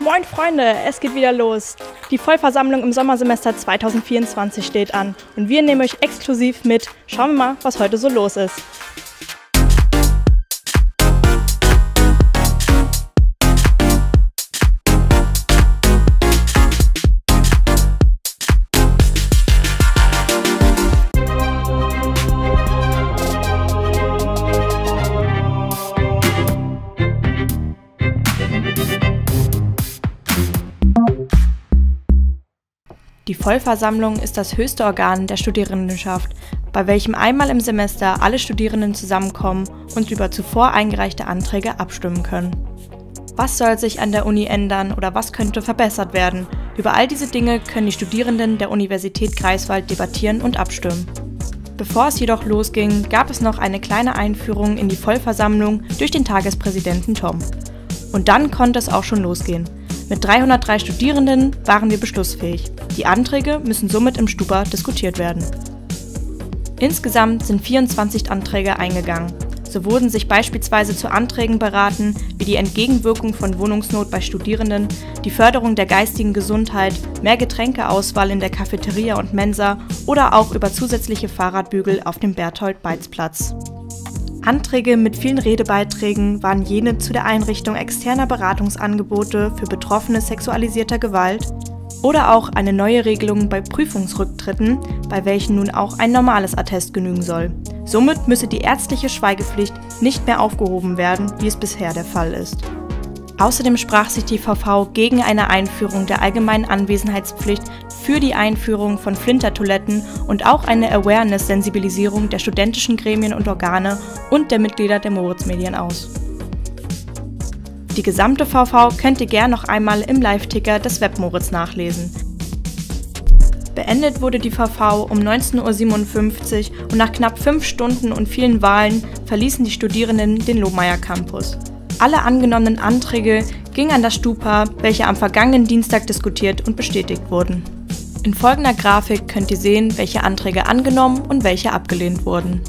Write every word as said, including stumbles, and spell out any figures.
Moin Freunde, es geht wieder los. Die Vollversammlung im Sommersemester zweitausendvierundzwanzig steht an und wir nehmen euch exklusiv mit. Schauen wir mal, was heute so los ist. Die Vollversammlung ist das höchste Organ der Studierendenschaft, bei welchem einmal im Semester alle Studierenden zusammenkommen und über zuvor eingereichte Anträge abstimmen können. Was soll sich an der Uni ändern oder was könnte verbessert werden? Über all diese Dinge können die Studierenden der Universität Greifswald debattieren und abstimmen. Bevor es jedoch losging, gab es noch eine kleine Einführung in die Vollversammlung durch den Tagespräsidenten Tom. Und dann konnte es auch schon losgehen. Mit dreihundertdrei Studierenden waren wir beschlussfähig. Die Anträge müssen somit im Stupa diskutiert werden. Insgesamt sind vierundzwanzig Anträge eingegangen. So wurden sich beispielsweise zu Anträgen beraten, wie die Entgegenwirkung von Wohnungsnot bei Studierenden, die Förderung der geistigen Gesundheit, mehr Getränkeauswahl in der Cafeteria und Mensa oder auch über zusätzliche Fahrradbügel auf dem Berthold-Beitz-Platz. Anträge mit vielen Redebeiträgen waren jene zu der Einrichtung externer Beratungsangebote für Betroffene sexualisierter Gewalt oder auch eine neue Regelung bei Prüfungsrücktritten, bei welchen nun auch ein normales Attest genügen soll. Somit müsse die ärztliche Schweigepflicht nicht mehr aufgehoben werden, wie es bisher der Fall ist. Außerdem sprach sich die V V gegen eine Einführung der allgemeinen Anwesenheitspflicht für die Einführung von Flintertoiletten und auch eine Awareness-Sensibilisierung der studentischen Gremien und Organe und der Mitglieder der Moritz-Medien aus. Die gesamte V V könnt ihr gern noch einmal im Live-Ticker des Web-Moritz nachlesen. Beendet wurde die V V um neunzehn Uhr siebenundfünfzig und nach knapp fünf Stunden und vielen Wahlen verließen die Studierenden den Lohmeier Campus. Alle angenommenen Anträge gingen an das Stupa, welche am vergangenen Dienstag diskutiert und bestätigt wurden. In folgender Grafik könnt ihr sehen, welche Anträge angenommen und welche abgelehnt wurden.